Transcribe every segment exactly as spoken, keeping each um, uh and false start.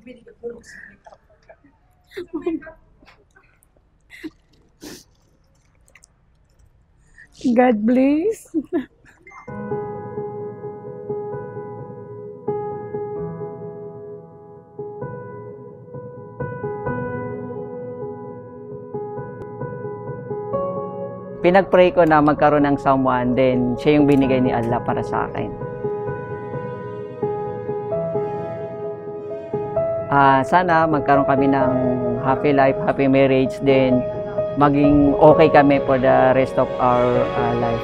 God bless. Pinag-pray ko na magkaroon ng someone, then siya yung binigay ni Allah para sa akin. Uh, sana magkaroon kami ng happy life, happy marriage, then maging okay kami for the rest of our uh, life.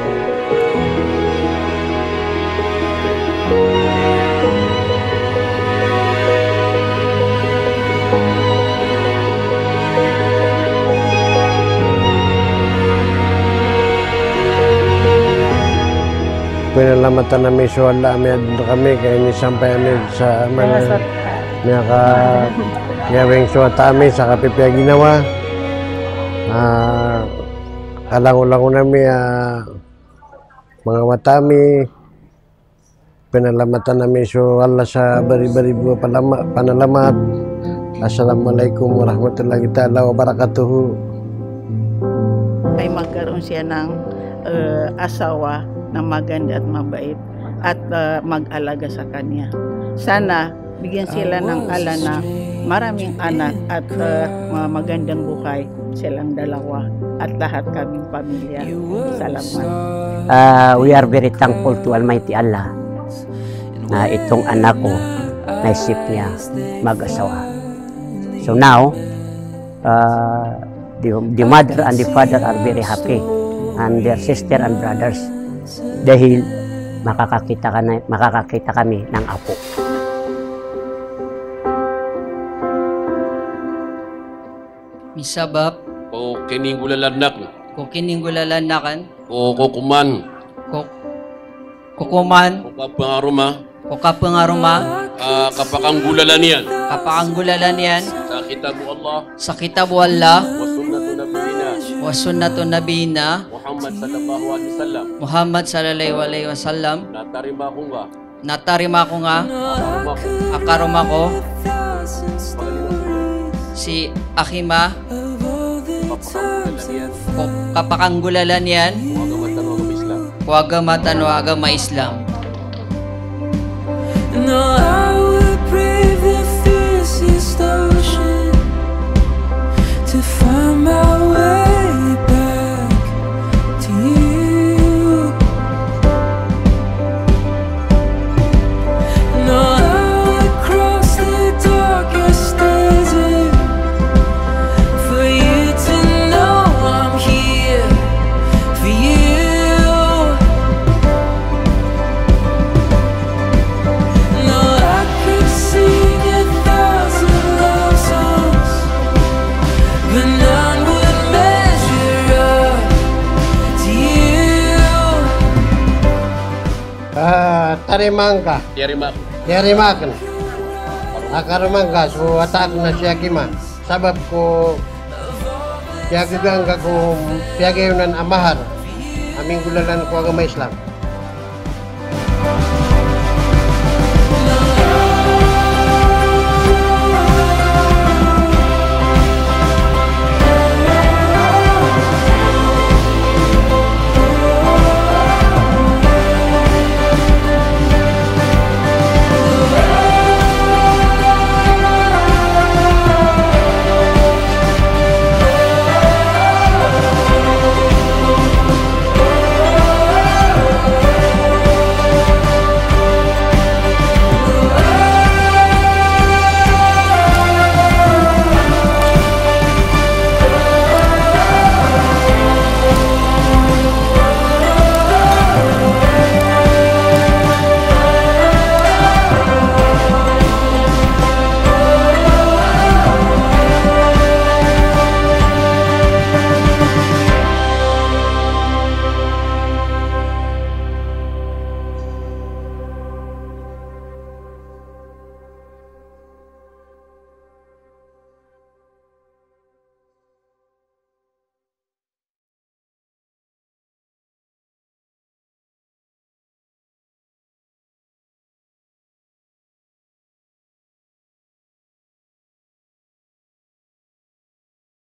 Pinalamatan namin sa wala kami kaya ni sampai kami sa mga ka gawing suwata kami sa kapipya ginawa. Uh, Alang-ulang namin uh, mga watami pinalamatan namin sa Allah sa bari-bari panalamat. Assalamualaikum warahmatullahi ta'ala wabarakatuh. Ay magkaroon siya ng uh, asawa na maganda at mabait at uh, mag-alaga sa kanya. Sana bigyan sila ng ala na maraming anak at uh, magandang buhay silang dalawa at lahat kaming pamilya. Salamat. Uh, we are very thankful to Almighty Allah na itong anak ko naisip niya mag-asawa. So now, uh, the, the mother and the father are very happy and their sister and brothers dahil makakakita, ka na, makakakita kami ng apo. Misabab o kininggulalanak ko kininggulalakan o kukuman ko kukuman o kapangaruma o kapangaruma uh, kapakanggulalanan kapakanggulalanan sa kitabu Allah sa kitabu Allah wa sunnatu nabiyina wa sunnatu nabiyina Muhammad sallallahu alaihi wasallam Muhammad sallallahu alaihi wasallam natarima ko nga natarima ko nga akaruma ko si Akima kapakanggulalan yan wagamatan o agama Islam. No, I would brave the fiercest ocean to find my way back to you. No, I would cross the darkest desert for you to know I'm here for you. No, I could sing a thousand love songs, but none would measure up to you. Ah, tarimangka, Yarima yarimakan. Akaramangka, so atak na siya kima. Sabab ko piagagang ko piagayon ng amahar. Aming gulalan ko agama Islam.